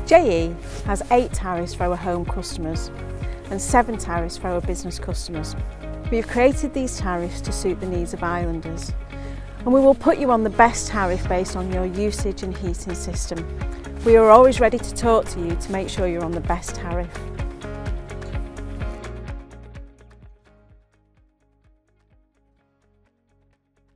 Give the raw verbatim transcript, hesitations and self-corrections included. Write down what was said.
J E has eight tariffs for our home customers and seven tariffs for our business customers. We have created these tariffs to suit the needs of islanders, and we will put you on the best tariff based on your usage and heating system. We are always ready to talk to you to make sure you're on the best tariff.